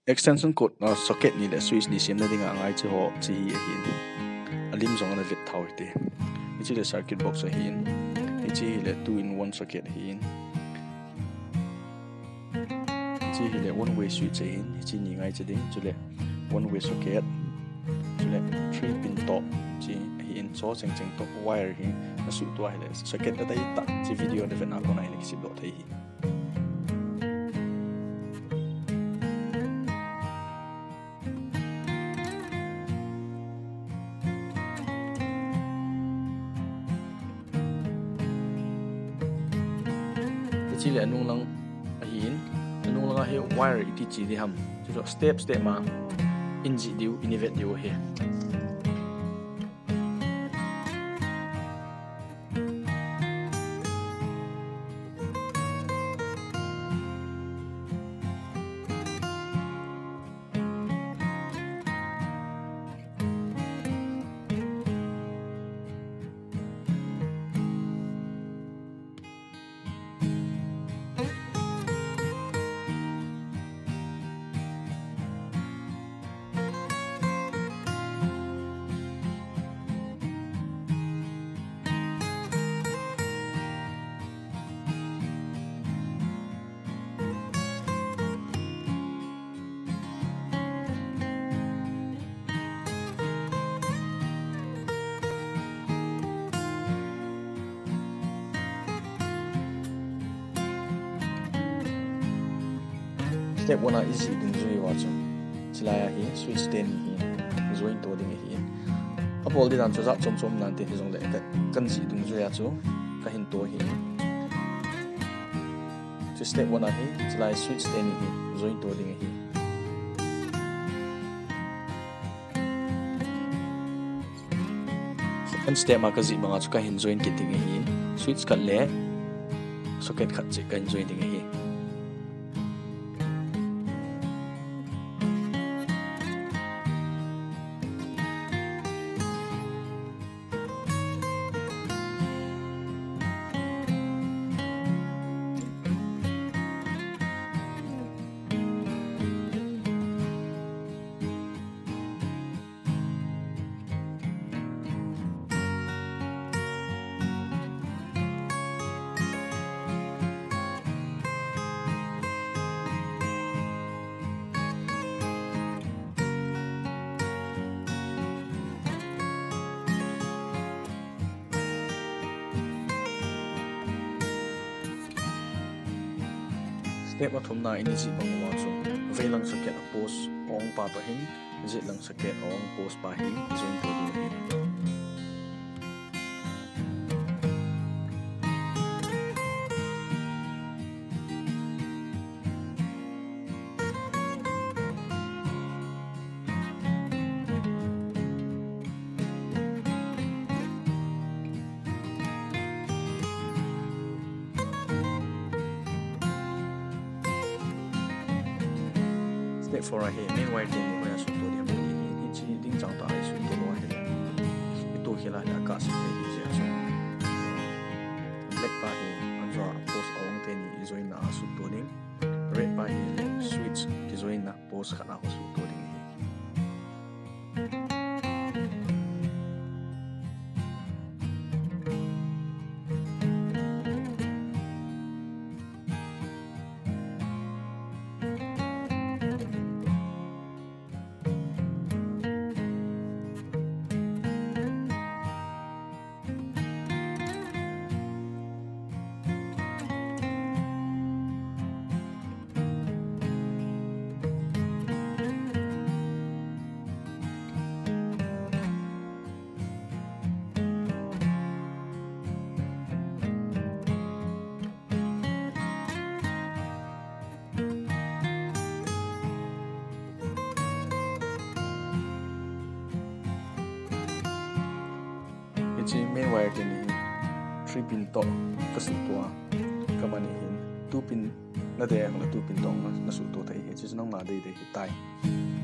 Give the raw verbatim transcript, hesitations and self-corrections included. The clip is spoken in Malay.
extension cord na socket ni le switch ni siam na dinga ngai chi ho chi hi hin alim zong na vet thau te chi le circuit box a hin chi le two in one socket hin chi le one way switch hin chi ni ngai chi ding chu le one way socket chu le three pin top chi hin so cheng cheng to wire hin na su to le socket da dai ta chi video de vet na ko nai le si do thai hi chỉ là nung lang ahin nung lang he wire iti chi di ham chu step step ma in ji diu inivet diu he step one is ding zui wa chu chilaya hi switch stand hi join to ding hi apol di dan chu za chom chom nan te hi jong le ka kan ji ding zui ya chu ka hin to hi chu step one hi chilaya switch stand hi join to ding hi second step ma ka ji manga chu ka hin join ki ding hi switch ka le socket khat che kan join ding hi step a thum na ini ji bang ma chu veilang socket a post ong pa pa hin ji lang socket ong post pa hin join to di step four a he main wire din ko ya su to di ham ni chi ding chang ta ai su to lo he ni to khela ya ka su te ji ya su black pa he an zo post ong te ni join na su to ding red pa he switch ki join na post khana ho su to ding chi main wire din ni three pin to ka su to ka mani hin two pin na de ang two pin to na su to thai chi nang ma dei dei tai